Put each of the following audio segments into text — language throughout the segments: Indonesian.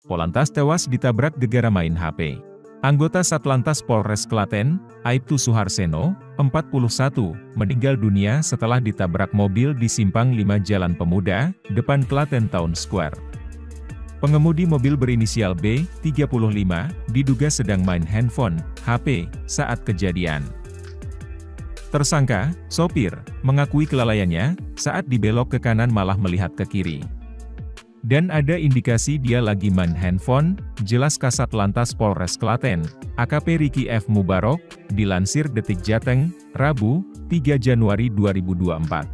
Polantas tewas ditabrak gegara main HP. Anggota Satlantas Polres Klaten, Aibtu Suharseno, 41, meninggal dunia setelah ditabrak mobil di Simpang 5 Jalan Pemuda, depan Klaten Town Square. Pengemudi mobil berinisial B, 35, diduga sedang main handphone, HP, saat kejadian. Tersangka, sopir, mengakui kelalaiannya, saat dibelok ke kanan malah melihat ke kiri. Dan ada indikasi dia lagi main handphone, jelas Kasat Lantas Polres Klaten, AKP Riki F. Mubarok, dilansir Detik Jateng, Rabu, 3 Januari 2024.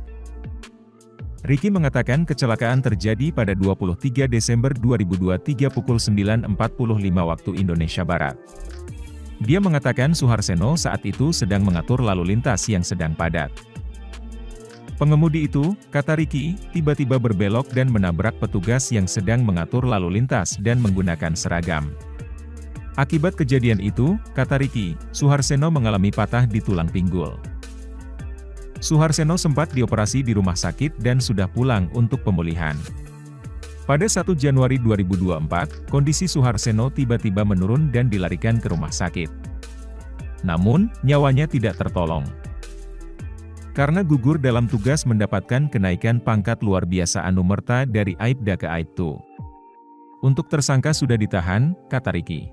Riki mengatakan kecelakaan terjadi pada 23 Desember 2023 pukul 9.45 waktu Indonesia Barat. Dia mengatakan Suharseno saat itu sedang mengatur lalu lintas yang sedang padat. Pengemudi itu, kata Riki, tiba-tiba berbelok dan menabrak petugas yang sedang mengatur lalu lintas dan menggunakan seragam. Akibat kejadian itu, kata Riki, Suharseno mengalami patah di tulang pinggul. Suharseno sempat dioperasi di rumah sakit dan sudah pulang untuk pemulihan. Pada 1 Januari 2024, kondisi Suharseno tiba-tiba menurun dan dilarikan ke rumah sakit. Namun, nyawanya tidak tertolong. Karena gugur dalam tugas mendapatkan kenaikan pangkat luar biasa anumerta dari Aibda ke Aibtu. Untuk tersangka sudah ditahan, kata Riki.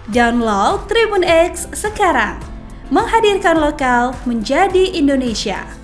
Download Tribun X sekarang, menghadirkan lokal menjadi Indonesia.